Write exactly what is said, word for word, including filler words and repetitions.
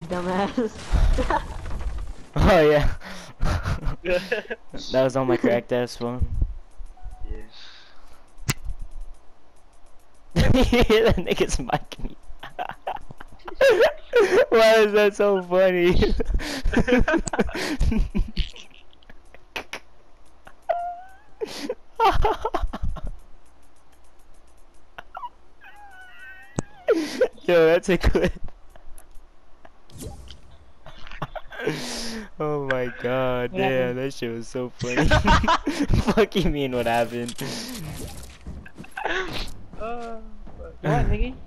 Dumbass. Oh yeah. That was on my cracked ass phone. Yeah. You hear that nigga's micing. Why is that so funny? Yo, that's a clip. Oh my god, What damn, happened? that shit was so funny. Fuck you mean what happened? Uh, What, nigga?